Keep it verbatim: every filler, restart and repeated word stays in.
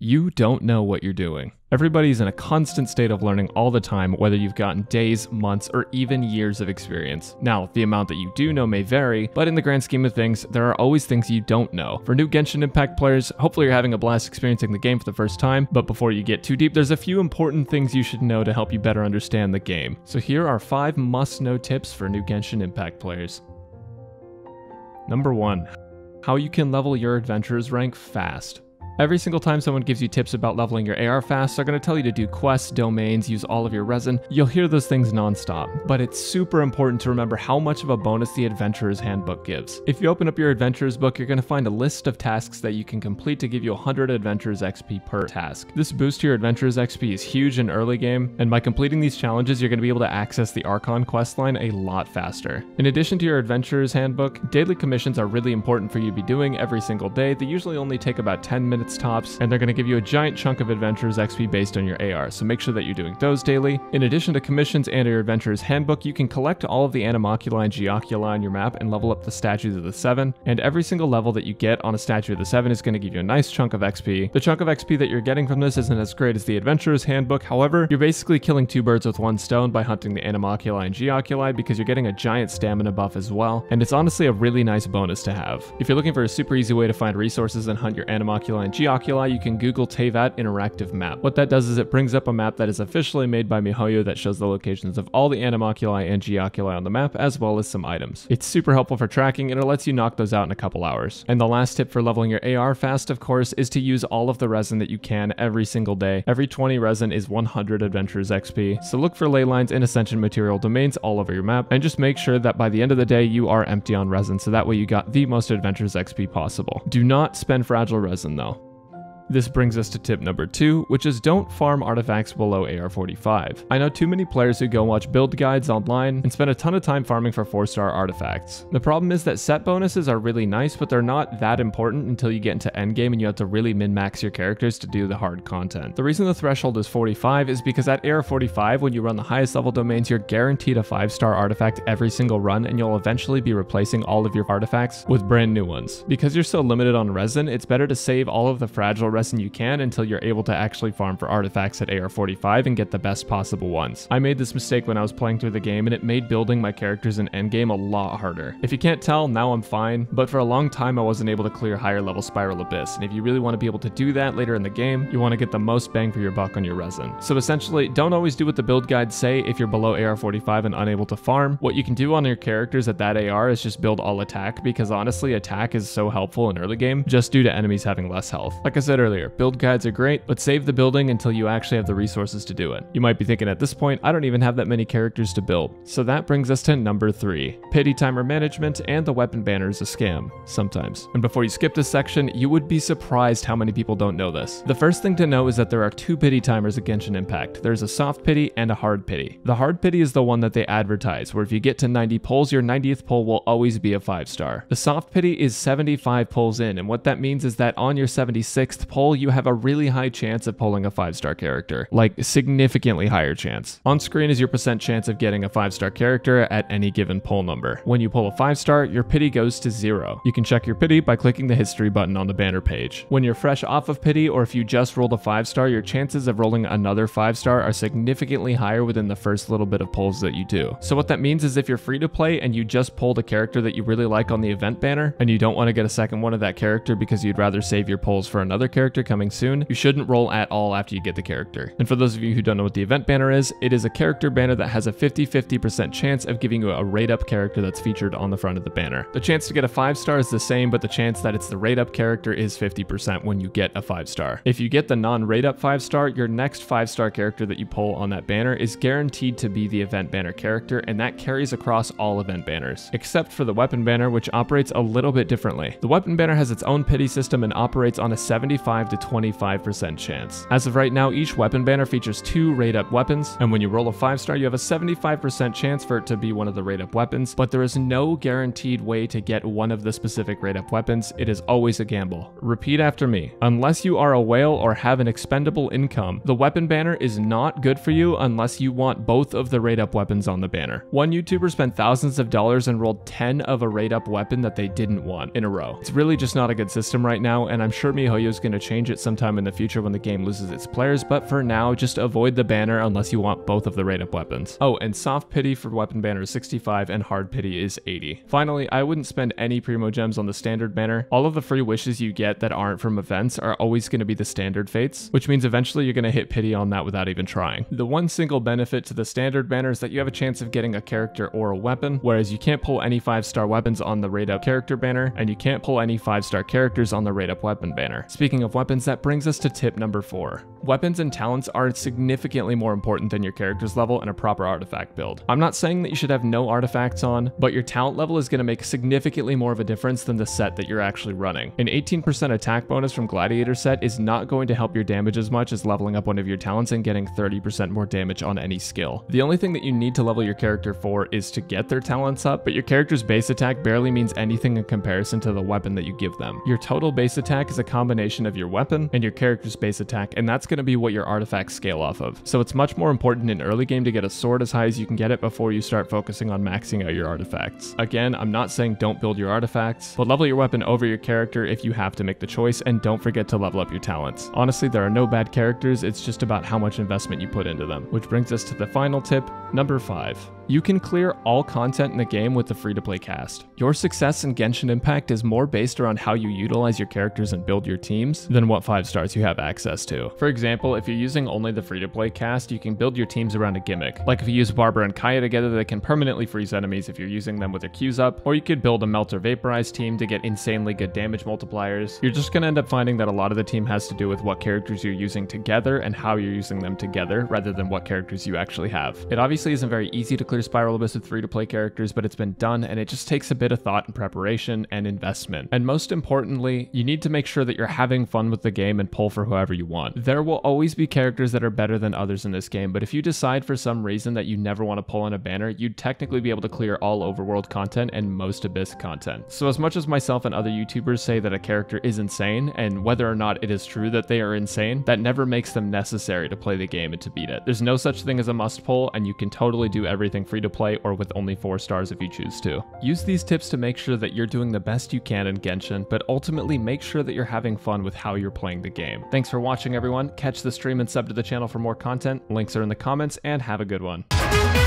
You don't know what you're doing. Everybody's in a constant state of learning all the time, whether you've gotten days, months, or even years of experience. Now, the amount that you do know may vary, but in the grand scheme of things, there are always things you don't know. For new Genshin Impact players, hopefully you're having a blast experiencing the game for the first time, but before you get too deep, there's a few important things you should know to help you better understand the game. So here are five must-know tips for new Genshin Impact players. Number one, how you can level your adventurer's rank fast. Every single time someone gives you tips about leveling your A R fast, they're going to tell you to do quests, domains, use all of your resin. You'll hear those things nonstop, but it's super important to remember how much of a bonus the Adventurer's Handbook gives. If you open up your Adventurer's Book, you're going to find a list of tasks that you can complete to give you one hundred Adventurer's X P per task. This boost to your Adventurer's X P is huge in early game, and by completing these challenges, you're going to be able to access the Archon questline a lot faster. In addition to your Adventurer's Handbook, daily commissions are really important for you to be doing every single day. They usually only take about ten minutes tops, and they're going to give you a giant chunk of Adventurer's X P based on your A R, so make sure that you're doing those daily. In addition to commissions and your Adventurer's Handbook, you can collect all of the Animoculi and Geoculi on your map and level up the Statues of the Seven, and every single level that you get on a Statue of the Seven is going to give you a nice chunk of X P. The chunk of X P that you're getting from this isn't as great as the Adventurer's Handbook, however, you're basically killing two birds with one stone by hunting the Animoculi and Geoculi because you're getting a giant stamina buff as well, and it's honestly a really nice bonus to have. If you're looking for a super easy way to find resources and hunt your Animoculi and Geoculi, you can Google Teyvat Interactive Map. What that does is it brings up a map that is officially made by MiHoYo that shows the locations of all the Animoculi and Geoculi on the map, as well as some items. It's super helpful for tracking, and it lets you knock those out in a couple hours. And the last tip for leveling your A R fast, of course, is to use all of the resin that you can every single day. Every twenty resin is one hundred Adventurer's X P, so look for ley lines and Ascension material domains all over your map, and just make sure that by the end of the day you are empty on resin, so that way you got the most Adventurer's X P possible. Do not spend fragile resin though. This brings us to tip number two, which is don't farm artifacts below A R forty-five. I know too many players who go watch build guides online and spend a ton of time farming for four star artifacts. The problem is that set bonuses are really nice, but they're not that important until you get into endgame and you have to really min-max your characters to do the hard content. The reason the threshold is forty-five is because at A R forty-five, when you run the highest level domains, you're guaranteed a five star artifact every single run, and you'll eventually be replacing all of your artifacts with brand new ones. Because you're so limited on resin, it's better to save all of the fragile resin you can until you're able to actually farm for artifacts at A R forty-five and get the best possible ones. I made this mistake when I was playing through the game, and it made building my characters in endgame a lot harder. If you can't tell, now I'm fine, but for a long time I wasn't able to clear higher level Spiral Abyss, and if you really want to be able to do that later in the game, you want to get the most bang for your buck on your resin. So essentially, don't always do what the build guides say if you're below A R forty-five and unable to farm. What you can do on your characters at that A R is just build all attack, because honestly attack is so helpful in early game just due to enemies having less health. Like I said earlier, build guides are great, but save the building until you actually have the resources to do it. You might be thinking at this point, I don't even have that many characters to build. So that brings us to number three. Pity timer management and the weapon banner is a scam, sometimes. And before you skip this section, you would be surprised how many people don't know this. The first thing to know is that there are two pity timers at Genshin Impact. There's a soft pity and a hard pity. The hard pity is the one that they advertise, where if you get to ninety pulls, your ninetieth pull will always be a five star. The soft pity is seventy-five pulls in, and what that means is that on your seventy-sixth pull, you have a really high chance of pulling a five star character, like significantly higher chance. On screen is your percent chance of getting a five star character at any given pull number. When you pull a five star, your pity goes to zero. You can check your pity by clicking the history button on the banner page. When you're fresh off of pity, or if you just rolled a five star, your chances of rolling another five star are significantly higher within the first little bit of pulls that you do. So what that means is if you're free to play and you just pulled a character that you really like on the event banner, and you don't want to get a second one of that character because you'd rather save your pulls for another character coming soon, you shouldn't roll at all after you get the character. And for those of you who don't know what the event banner is, it is a character banner that has a fifty fifty percent chance of giving you a rate up character that's featured on the front of the banner. The chance to get a five star is the same, but the chance that it's the rate up character is fifty percent when you get a five star. If you get the non-rate up five star, your next five star character that you pull on that banner is guaranteed to be the event banner character, and that carries across all event banners, except for the weapon banner, which operates a little bit differently. The weapon banner has its own pity system and operates on a seventy-five to twenty-five percent chance. As of right now, each weapon banner features two rate up weapons, and when you roll a five star, you have a seventy-five percent chance for it to be one of the rate up weapons, but there is no guaranteed way to get one of the specific rate up weapons. It is always a gamble. Repeat after me. Unless you are a whale or have an expendable income, the weapon banner is not good for you unless you want both of the rate up weapons on the banner. One YouTuber spent thousands of dollars and rolled ten of a rate up weapon that they didn't want in a row. It's really just not a good system right now, and I'm sure MiHoYo is going to change it sometime in the future when the game loses its players, but for now, just avoid the banner unless you want both of the rate up weapons. Oh, and soft pity for weapon banner is sixty-five and hard pity is eighty. Finally, I wouldn't spend any primo gems on the standard banner. All of the free wishes you get that aren't from events are always going to be the standard fates, which means eventually you're going to hit pity on that without even trying. The one single benefit to the standard banner is that you have a chance of getting a character or a weapon, whereas you can't pull any five star weapons on the rate up character banner, and you can't pull any five star characters on the rate up weapon banner. Speaking of weapons, that brings us to tip number four. Weapons and talents are significantly more important than your character's level in a proper artifact build. I'm not saying that you should have no artifacts on, but your talent level is going to make significantly more of a difference than the set that you're actually running. An eighteen percent attack bonus from Gladiator set is not going to help your damage as much as leveling up one of your talents and getting thirty percent more damage on any skill. The only thing that you need to level your character for is to get their talents up, but your character's base attack barely means anything in comparison to the weapon that you give them. Your total base attack is a combination of your weapon and your character's base attack, and that's going to be what your artifacts scale off of. So it's much more important in early game to get a sword as high as you can get it before you start focusing on maxing out your artifacts. Again, I'm not saying don't build your artifacts, but level your weapon over your character if you have to make the choice, and don't forget to level up your talents. Honestly, there are no bad characters, it's just about how much investment you put into them. Which brings us to the final tip, number five. You can clear all content in the game with the free-to-play cast. Your success in Genshin Impact is more based around how you utilize your characters and build your teams than what five stars you have access to. For example, if you're using only the free-to-play cast, you can build your teams around a gimmick. Like if you use Barbara and Kaya together, they can permanently freeze enemies if you're using them with their Qs up, or you could build a Melt or Vaporize team to get insanely good damage multipliers. You're just gonna end up finding that a lot of the team has to do with what characters you're using together and how you're using them together, rather than what characters you actually have. It obviously isn't very easy to clear Spiral Abyss with free-to-play characters, but it's been done, and it just takes a bit of thought and preparation and investment. And most importantly, you need to make sure that you're having fun with the game and pull for whoever you want. There will always be characters that are better than others in this game, but if you decide for some reason that you never want to pull in a banner, you'd technically be able to clear all overworld content and most Abyss content. So as much as myself and other YouTubers say that a character is insane, and whether or not it is true that they are insane, that never makes them necessary to play the game and to beat it. There's no such thing as a must pull, and you can totally do everything free to play or with only four stars if you choose to. Use these tips to make sure that you're doing the best you can in Genshin, but ultimately make sure that you're having fun with how you're playing the game. Thanks for watching, everyone. Catch the stream and sub to the channel for more content. Links are in the comments, and have a good one.